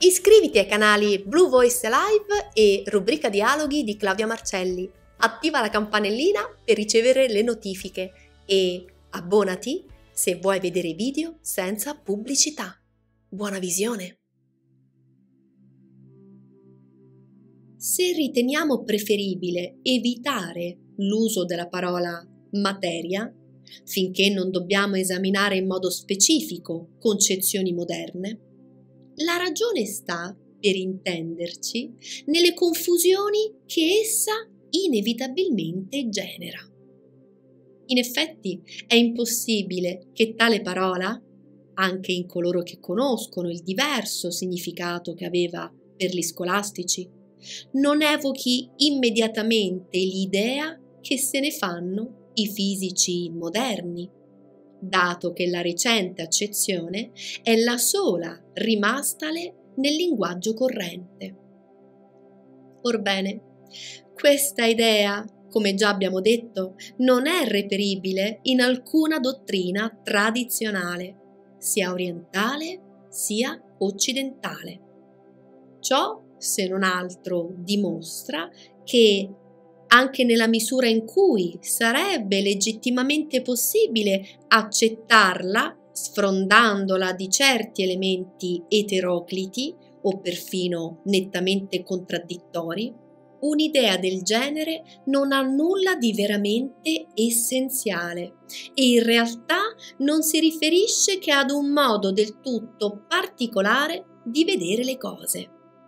Iscriviti ai canali Blue Voice Live e Rubrica Dialoghi di Claudia Marcelli. Attiva la campanellina per ricevere le notifiche e abbonati se vuoi vedere video senza pubblicità. Buona visione! Se riteniamo preferibile evitare l'uso della parola materia, finché non dobbiamo esaminare in modo specifico concezioni moderne, la ragione sta, per intenderci, nelle confusioni che essa inevitabilmente genera. In effetti è impossibile che tale parola, anche in coloro che conoscono il diverso significato che aveva per gli scolastici, non evochi immediatamente l'idea che se ne fanno i fisici moderni, dato che la recente accezione è la sola rimastale nel linguaggio corrente. Orbene, questa idea, come già abbiamo detto, non è reperibile in alcuna dottrina tradizionale, sia orientale sia occidentale. Ciò, se non altro, dimostra che anche nella misura in cui sarebbe legittimamente possibile accettarla, sfrondandola di certi elementi eterocliti o perfino nettamente contraddittori, un'idea del genere non ha nulla di veramente essenziale e in realtà non si riferisce che ad un modo del tutto particolare di vedere le cose.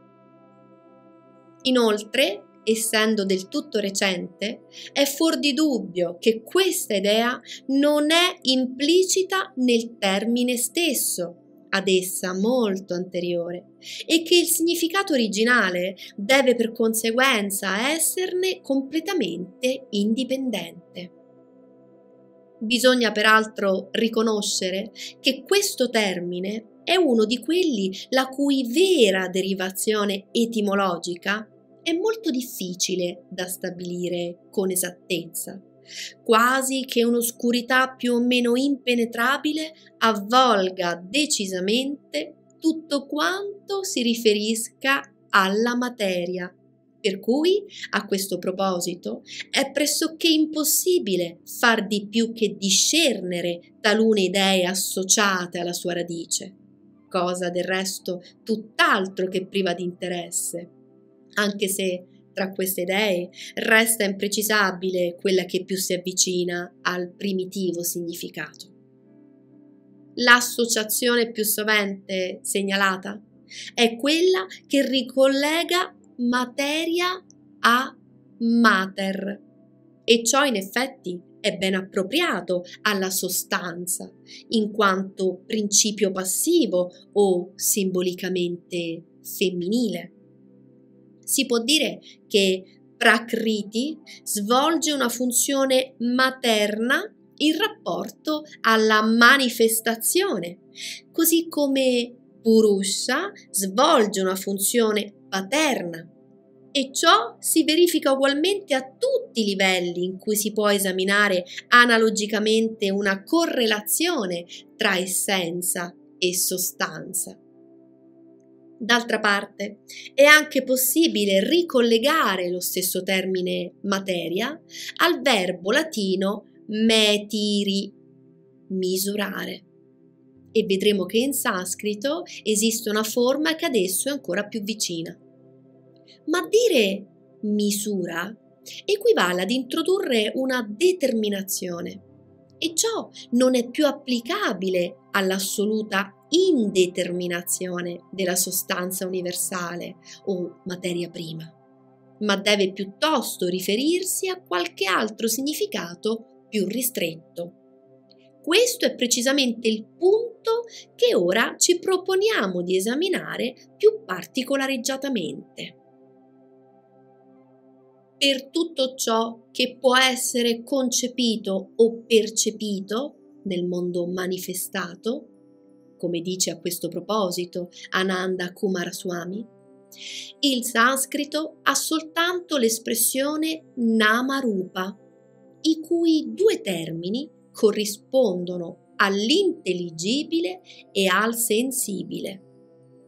Inoltre, essendo del tutto recente, è fuor di dubbio che questa idea non è implicita nel termine stesso, ad essa molto anteriore, e che il significato originale deve per conseguenza esserne completamente indipendente. Bisogna peraltro riconoscere che questo termine è uno di quelli la cui vera derivazione etimologica è molto difficile da stabilire con esattezza, quasi che un'oscurità più o meno impenetrabile avvolga decisamente tutto quanto si riferisca alla materia, per cui a questo proposito è pressoché impossibile far di più che discernere talune idee associate alla sua radice, cosa del resto tutt'altro che priva di interesse, anche se tra queste idee resta imprecisabile quella che più si avvicina al primitivo significato. L'associazione più sovente segnalata è quella che ricollega materia a mater, e ciò in effetti è ben appropriato alla sostanza, in quanto principio passivo o simbolicamente femminile. Si può dire che Prakriti svolge una funzione materna in rapporto alla manifestazione, così come Purusha svolge una funzione paterna, e ciò si verifica ugualmente a tutti i livelli in cui si può esaminare analogicamente una correlazione tra essenza e sostanza. D'altra parte, è anche possibile ricollegare lo stesso termine materia al verbo latino metiri, misurare, e vedremo che in sanscrito esiste una forma che ad esso è ancora più vicina. Ma dire misura equivale ad introdurre una determinazione, e ciò non è più applicabile all'assoluta indeterminazione della sostanza universale o materia prima, ma deve piuttosto riferirsi a qualche altro significato più ristretto. Questo è precisamente il punto che ora ci proponiamo di esaminare più particolareggiatamente. Per tutto ciò che può essere concepito o percepito nel mondo manifestato, come dice a questo proposito Ananda Coomaraswamy, il sanscrito ha soltanto l'espressione Nama-rupa, i cui due termini corrispondono all'intelligibile e al sensibile,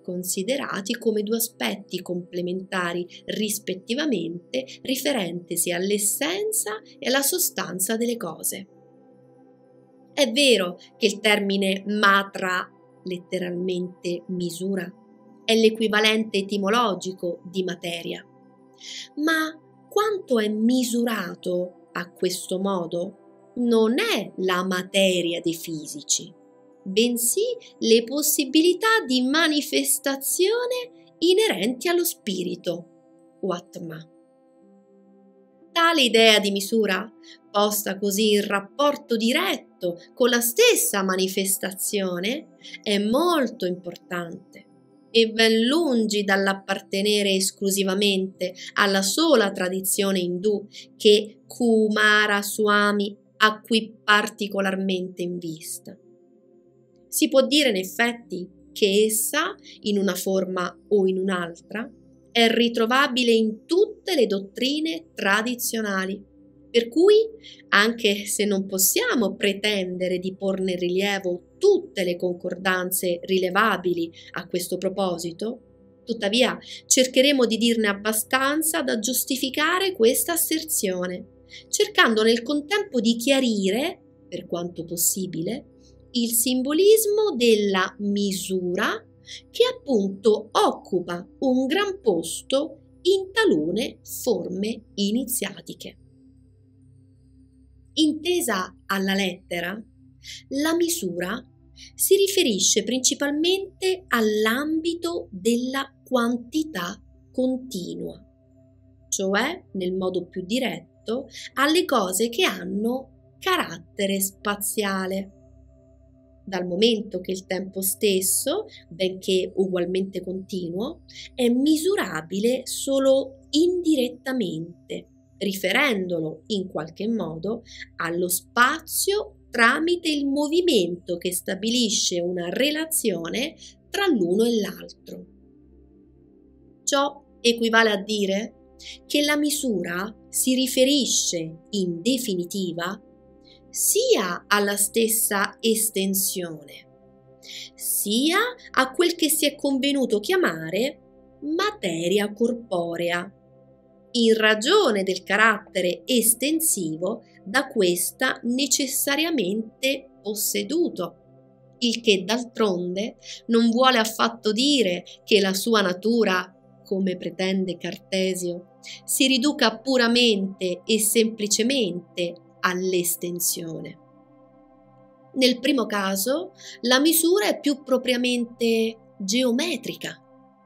considerati come due aspetti complementari rispettivamente riferentesi all'essenza e alla sostanza delle cose. È vero che il termine matra, letteralmente misura, è l'equivalente etimologico di materia, ma quanto è misurato a questo modo non è la materia dei fisici, bensì le possibilità di manifestazione inerenti allo spirito, o Atma. Tale idea di misura, posta così in rapporto diretto con la stessa manifestazione, è molto importante e ben lungi dall'appartenere esclusivamente alla sola tradizione indù che Kumara Swami ha qui particolarmente in vista. Si può dire in effetti che essa, in una forma o in un'altra, è ritrovabile in tutte le dottrine tradizionali, per cui, anche se non possiamo pretendere di porne in rilievo tutte le concordanze rilevabili a questo proposito, tuttavia cercheremo di dirne abbastanza da giustificare questa asserzione, cercando nel contempo di chiarire, per quanto possibile, il simbolismo della misura che appunto occupa un gran posto in talune forme iniziatiche. Intesa alla lettera, la misura si riferisce principalmente all'ambito della quantità continua, cioè, nel modo più diretto, alle cose che hanno carattere spaziale. Dal momento che il tempo stesso, benché ugualmente continuo, è misurabile solo indirettamente, riferendolo in qualche modo allo spazio tramite il movimento che stabilisce una relazione tra l'uno e l'altro. Ciò equivale a dire che la misura si riferisce, in definitiva, sia alla stessa estensione, sia a quel che si è convenuto chiamare materia corporea, in ragione del carattere estensivo da questa necessariamente posseduto, il che d'altronde non vuole affatto dire che la sua natura, come pretende Cartesio, si riduca puramente e semplicemente all'estensione. Nel primo caso, la misura è più propriamente geometrica.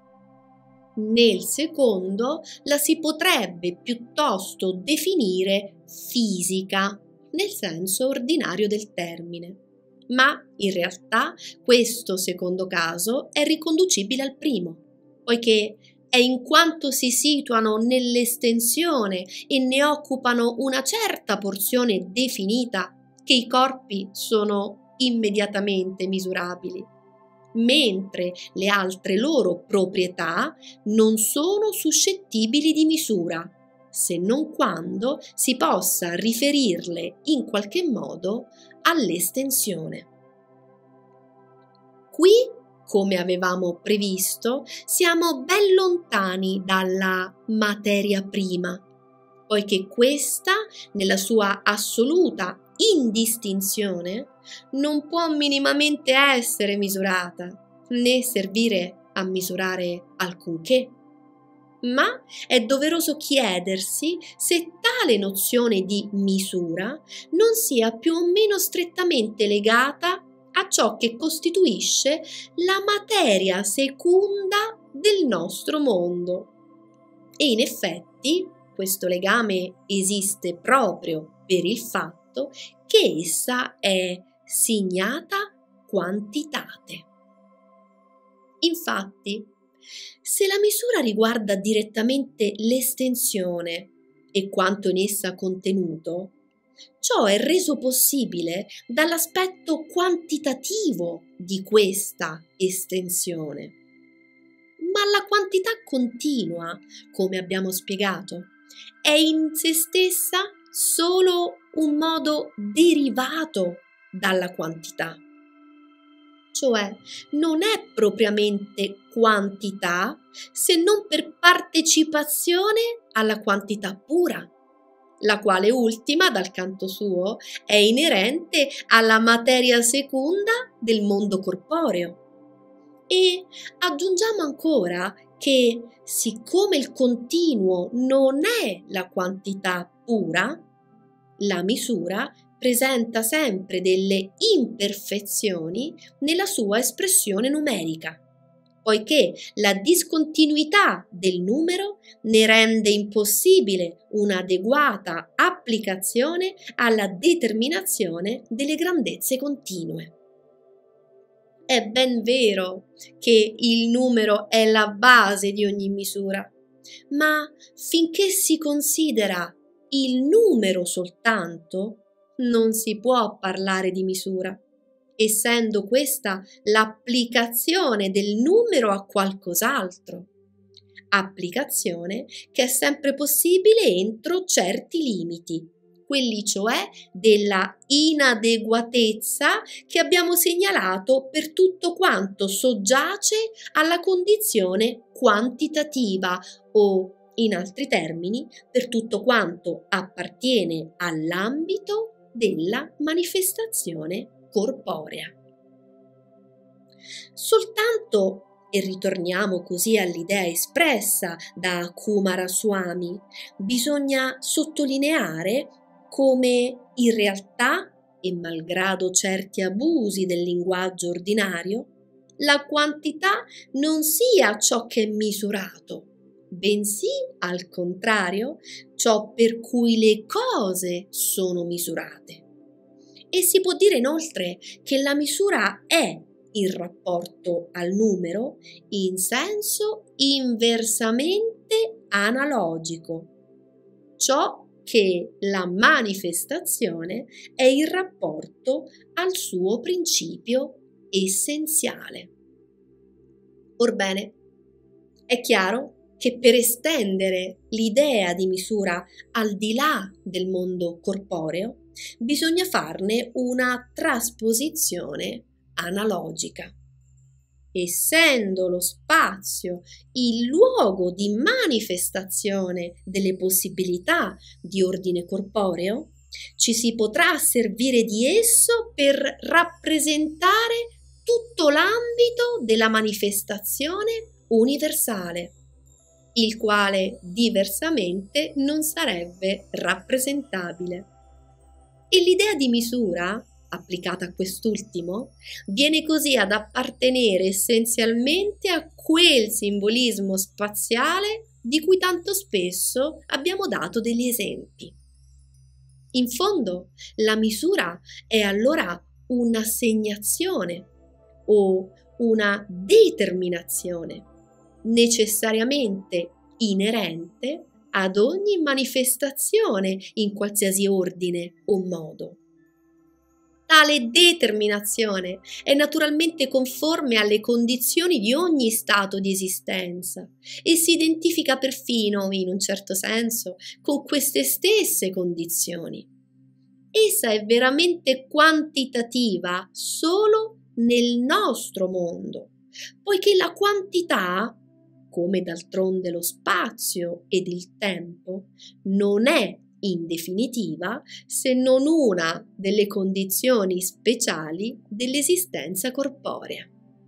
Nel secondo, la si potrebbe piuttosto definire fisica, nel senso ordinario del termine. Ma in realtà questo secondo caso è riconducibile al primo, poiché è in quanto si situano nell'estensione e ne occupano una certa porzione definita che i corpi sono immediatamente misurabili, mentre le altre loro proprietà non sono suscettibili di misura, se non quando si possa riferirle in qualche modo all'estensione. Qui, come avevamo previsto, siamo ben lontani dalla materia prima, poiché questa, nella sua assoluta indistinzione, non può minimamente essere misurata, né servire a misurare alcunché. Ma è doveroso chiedersi se tale nozione di misura non sia più o meno strettamente legata a ciò che costituisce la materia secunda del nostro mondo. E in effetti questo legame esiste proprio per il fatto che essa è signata quantitate. Infatti, se la misura riguarda direttamente l'estensione e quanto in essa contenuto, ciò è reso possibile dall'aspetto quantitativo di questa estensione. Ma la quantità continua, come abbiamo spiegato, è in se stessa solo un modo derivato dalla quantità. cioè non è propriamente quantità se non per partecipazione alla quantità pura, la quale ultima, dal canto suo, è inerente alla materia seconda del mondo corporeo. E aggiungiamo ancora che, siccome il continuo non è la quantità pura, la misura presenta sempre delle imperfezioni nella sua espressione numerica, poiché la discontinuità del numero ne rende impossibile un'adeguata applicazione alla determinazione delle grandezze continue. È ben vero che il numero è la base di ogni misura, ma finché si considera il numero soltanto, non si può parlare di misura, essendo questa l'applicazione del numero a qualcos'altro, applicazione che è sempre possibile entro certi limiti, quelli cioè della inadeguatezza che abbiamo segnalato per tutto quanto soggiace alla condizione quantitativa o, in altri termini, per tutto quanto appartiene all'ambito della manifestazione corporea. Soltanto, e ritorniamo così all'idea espressa da Coomaraswamy, bisogna sottolineare come in realtà, e malgrado certi abusi del linguaggio ordinario, la quantità non sia ciò che è misurato, bensì al contrario ciò per cui le cose sono misurate. E si può dire inoltre che la misura è in rapporto al numero in senso inversamente analogico, ciò che la manifestazione è in rapporto al suo principio essenziale. Orbene, è chiaro che per estendere l'idea di misura al di là del mondo corporeo bisogna farne una trasposizione analogica. Essendo lo spazio il luogo di manifestazione delle possibilità di ordine corporeo, ci si potrà servire di esso per rappresentare tutto l'ambito della manifestazione universale, il quale diversamente non sarebbe rappresentabile. E l'idea di misura, applicata a quest'ultimo, viene così ad appartenere essenzialmente a quel simbolismo spaziale di cui tanto spesso abbiamo dato degli esempi. In fondo, la misura è allora un'assegnazione o una determinazione necessariamente inerente ad ogni manifestazione in qualsiasi ordine o modo. Tale determinazione è naturalmente conforme alle condizioni di ogni stato di esistenza e si identifica perfino, in un certo senso, con queste stesse condizioni. Essa è veramente quantitativa solo nel nostro mondo, poiché la quantità, come d'altronde lo spazio ed il tempo, non è in definitiva se non una delle condizioni speciali dell'esistenza corporea.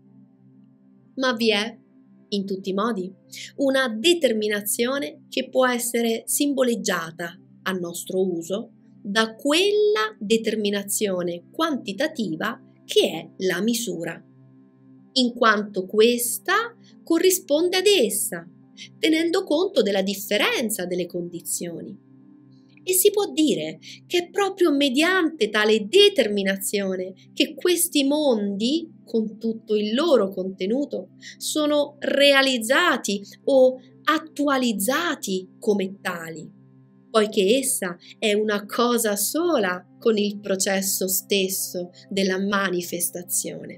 Ma vi è, in tutti i modi, una determinazione che può essere simboleggiata a nostro uso da quella determinazione quantitativa che è la misura, in quanto questa corrisponde ad essa, tenendo conto della differenza delle condizioni. E si può dire che è proprio mediante tale determinazione che questi mondi, con tutto il loro contenuto, sono realizzati o attualizzati come tali, poiché essa è una cosa sola con il processo stesso della manifestazione.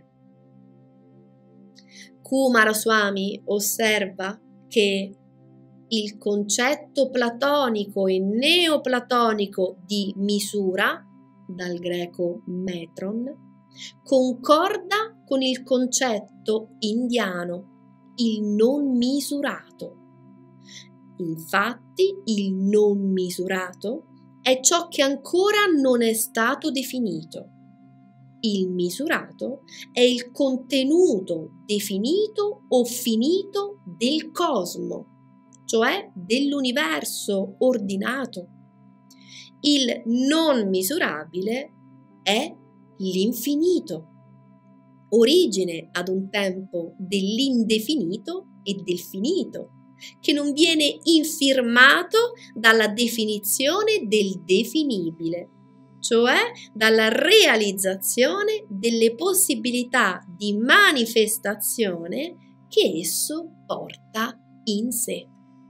Coomaraswamy osserva che il concetto platonico e neoplatonico di misura, dal greco metron, concorda con il concetto indiano, il non misurato. Infatti, il non misurato è ciò che ancora non è stato definito. Il misurato è il contenuto definito o finito del cosmo, cioè dell'universo ordinato. Il non misurabile è l'infinito, origine ad un tempo dell'indefinito e del finito, che non viene infirmato dalla definizione del definibile, cioè dalla realizzazione delle possibilità di manifestazione che esso porta in sé.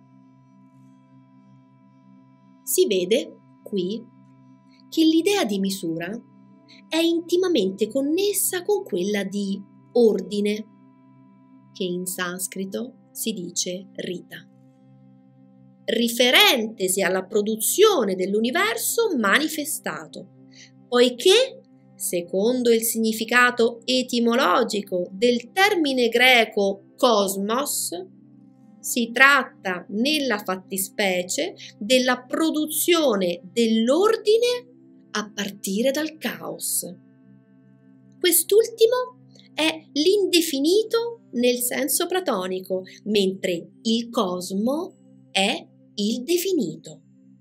Si vede qui che l'idea di misura è intimamente connessa con quella di ordine, che in sanscrito si dice rita, riferentesi alla produzione dell'universo manifestato, poiché, secondo il significato etimologico del termine greco cosmos, si tratta nella fattispecie della produzione dell'ordine a partire dal caos. Quest'ultimo è l'indefinito nel senso platonico, mentre il cosmo è il definito.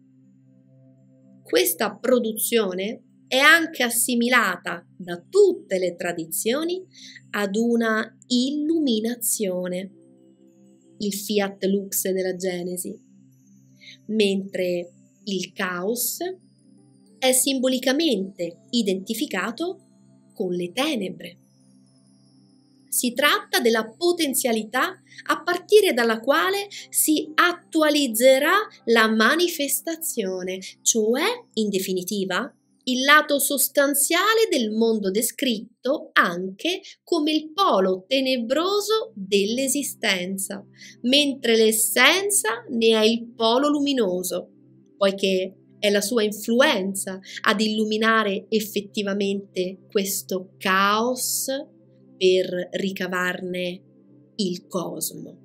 Questa produzione è anche assimilata da tutte le tradizioni ad una illuminazione, il fiat lux della Genesi, mentre il caos è simbolicamente identificato con le tenebre. Si tratta della potenzialità a partire dalla quale si attualizzerà la manifestazione, cioè, in definitiva, il lato sostanziale del mondo descritto anche come il polo tenebroso dell'esistenza, mentre l'essenza ne è il polo luminoso, poiché è la sua influenza ad illuminare effettivamente questo caos per ricavarne il cosmo.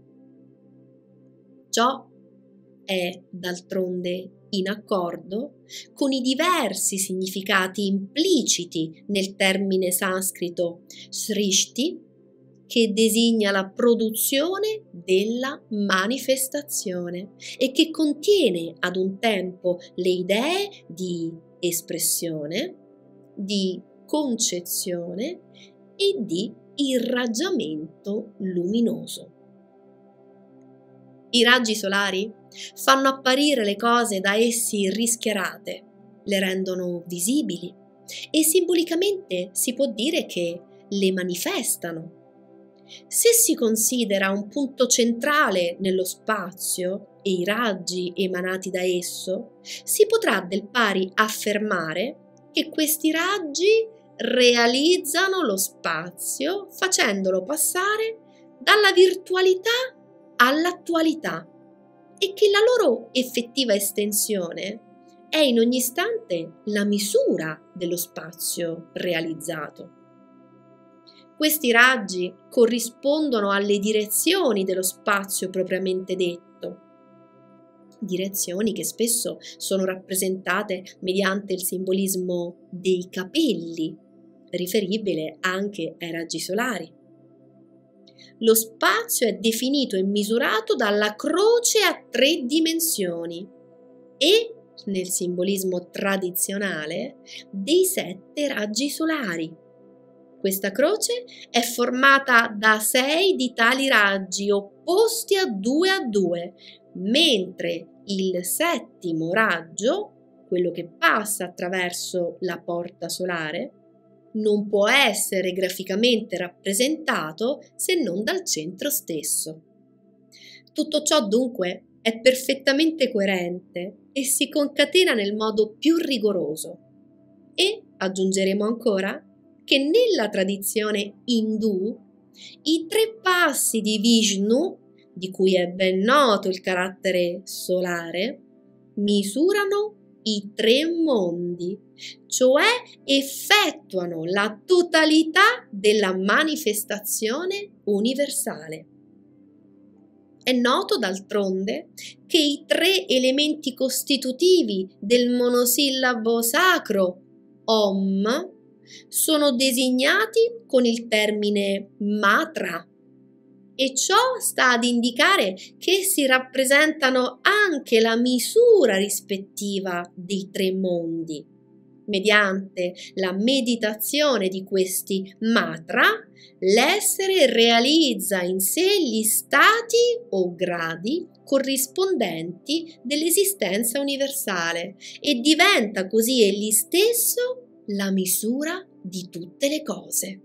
Ciò è d'altronde in accordo con i diversi significati impliciti nel termine sanscrito srishti, che designa la produzione della manifestazione e che contiene ad un tempo le idee di espressione, di concezione e di irraggiamento luminoso. I raggi solari fanno apparire le cose da essi rischiarate, le rendono visibili e simbolicamente si può dire che le manifestano. Se si considera un punto centrale nello spazio e i raggi emanati da esso, si potrà del pari affermare che questi raggi realizzano lo spazio facendolo passare dalla virtualità all'attualità e che la loro effettiva estensione è in ogni istante la misura dello spazio realizzato. Questi raggi corrispondono alle direzioni dello spazio propriamente detto, direzioni che spesso sono rappresentate mediante il simbolismo dei capelli, riferibile anche ai raggi solari. Lo spazio è definito e misurato dalla croce a 3 dimensioni e, nel simbolismo tradizionale, dei 7 raggi solari. Questa croce è formata da 6 di tali raggi opposti a 2, mentre il 7° raggio, quello che passa attraverso la porta solare, non può essere graficamente rappresentato se non dal centro stesso. Tutto ciò dunque è perfettamente coerente e si concatena nel modo più rigoroso. E aggiungeremo ancora che nella tradizione indù i 3 passi di Vishnu, di cui è ben noto il carattere solare, misurano i tre mondi, cioè effettuano la totalità della manifestazione universale. È noto d'altronde che i tre elementi costitutivi del monosillabo sacro Om sono designati con il termine Matra, e ciò sta ad indicare che essi rappresentano anche la misura rispettiva dei tre mondi. Mediante la meditazione di questi matra, l'essere realizza in sé gli stati o gradi corrispondenti dell'esistenza universale e diventa così egli stesso la misura di tutte le cose.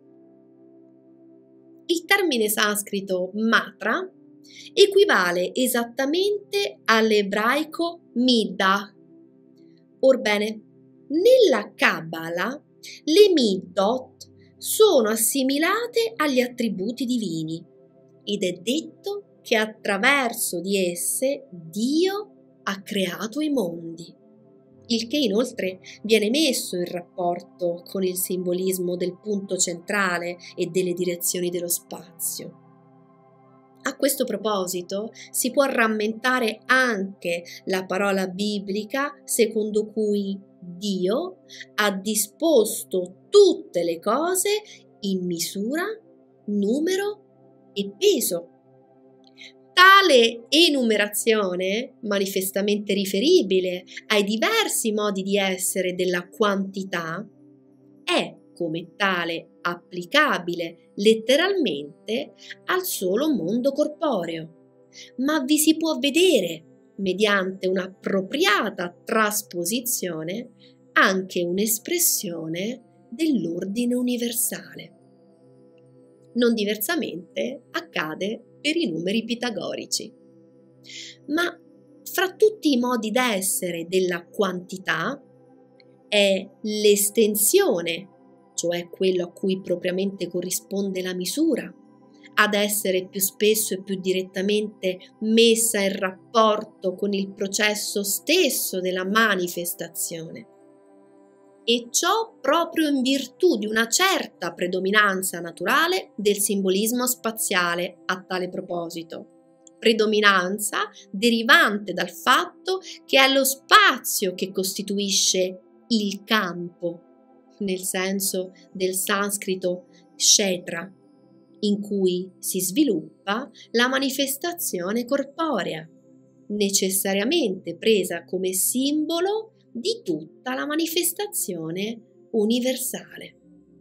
Il termine sanscrito matra equivale esattamente all'ebraico middah. Orbene, nella Kabbalah le middot sono assimilate agli attributi divini ed è detto che attraverso di esse Dio ha creato i mondi, il che inoltre viene messo in rapporto con il simbolismo del punto centrale e delle direzioni dello spazio. A questo proposito si può rammentare anche la parola biblica secondo cui Dio ha disposto tutte le cose in misura, numero e peso. Tale enumerazione, manifestamente riferibile ai diversi modi di essere della quantità, è come tale applicabile letteralmente al solo mondo corporeo, ma vi si può vedere, mediante un'appropriata trasposizione, anche un'espressione dell'ordine universale. Non diversamente accade per i numeri pitagorici. Ma fra tutti i modi d'essere della quantità è l'estensione, cioè quello a cui propriamente corrisponde la misura, ad essere più spesso e più direttamente messa in rapporto con il processo stesso della manifestazione. E ciò proprio in virtù di una certa predominanza naturale del simbolismo spaziale a tale proposito. Predominanza derivante dal fatto che è lo spazio che costituisce il campo, nel senso del sanscrito kshetra, in cui si sviluppa la manifestazione corporea, necessariamente presa come simbolo di tutta la manifestazione universale.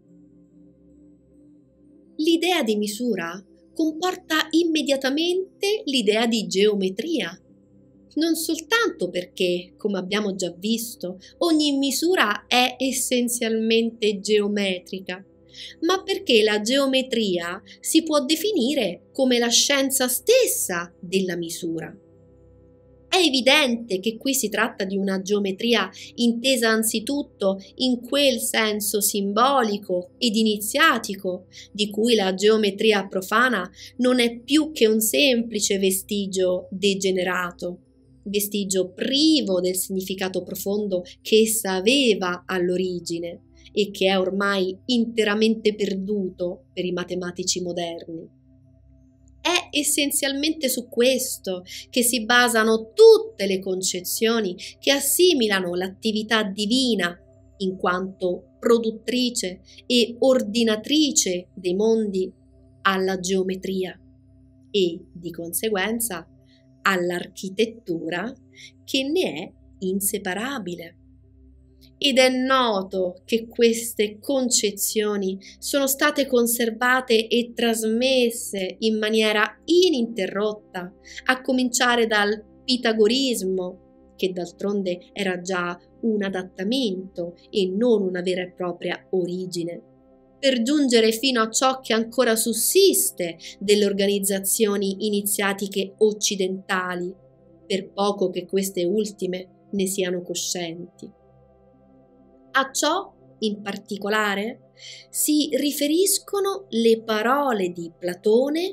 L'idea di misura comporta immediatamente l'idea di geometria, non soltanto perché, come abbiamo già visto, ogni misura è essenzialmente geometrica, ma perché la geometria si può definire come la scienza stessa della misura. È evidente che qui si tratta di una geometria intesa anzitutto in quel senso simbolico ed iniziatico di cui la geometria profana non è più che un semplice vestigio degenerato, vestigio privo del significato profondo che essa aveva all'origine e che è ormai interamente perduto per i matematici moderni. È essenzialmente su questo che si basano tutte le concezioni che assimilano l'attività divina in quanto produttrice e ordinatrice dei mondi alla geometria e, di conseguenza, all'architettura che ne è inseparabile. Ed è noto che queste concezioni sono state conservate e trasmesse in maniera ininterrotta, a cominciare dal pitagorismo, che d'altronde era già un adattamento e non una vera e propria origine, per giungere fino a ciò che ancora sussiste delle organizzazioni iniziatiche occidentali, per poco che queste ultime ne siano coscienti. A ciò, in particolare, si riferiscono le parole di Platone: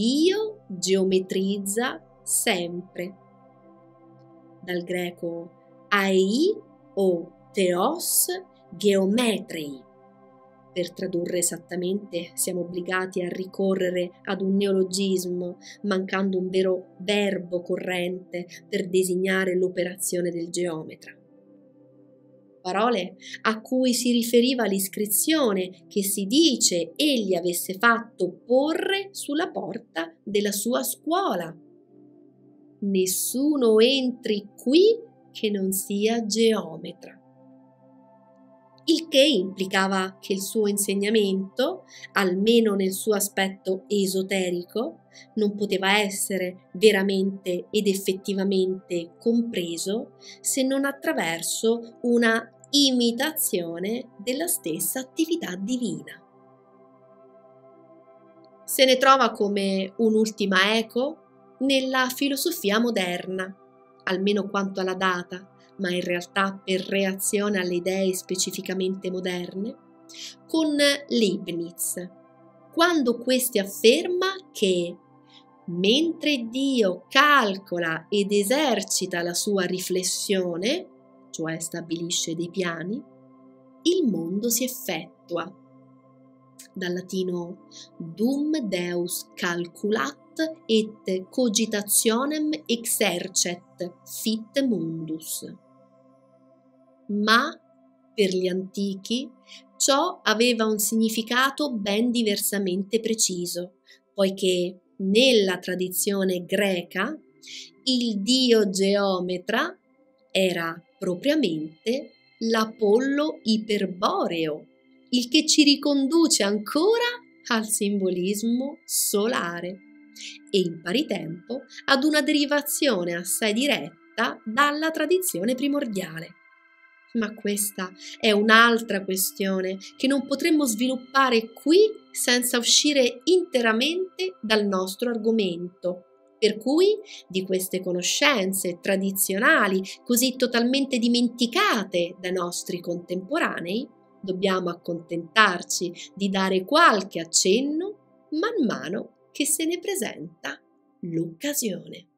Dio geometrizza sempre, dal greco ai o theos geometrei. Per tradurre esattamente siamo obbligati a ricorrere ad un neologismo, mancando un vero verbo corrente per designare l'operazione del geometra. Parole a cui si riferiva l'iscrizione che si dice egli avesse fatto porre sulla porta della sua scuola. Nessuno entri qui che non sia geometra. Il che implicava che il suo insegnamento, almeno nel suo aspetto esoterico, non poteva essere veramente ed effettivamente compreso se non attraverso una imitazione della stessa attività divina. Se ne trova come un'ultima eco nella filosofia moderna, almeno quanto alla data, ma in realtà per reazione alle idee specificamente moderne, con Leibniz, quando questi afferma che mentre Dio calcola ed esercita la sua riflessione, cioè stabilisce dei piani, il mondo si effettua. Dal latino dum Deus calculat et cogitationem exercet fit mundus. Ma per gli antichi ciò aveva un significato ben diversamente preciso, poiché nella tradizione greca il dio geometra era propriamente l'Apollo iperboreo, il che ci riconduce ancora al simbolismo solare e in pari tempo ad una derivazione assai diretta dalla tradizione primordiale. Ma questa è un'altra questione che non potremmo sviluppare qui senza uscire interamente dal nostro argomento. Per cui di queste conoscenze tradizionali così totalmente dimenticate dai nostri contemporanei, dobbiamo accontentarci di dare qualche accenno man mano che se ne presenta l'occasione.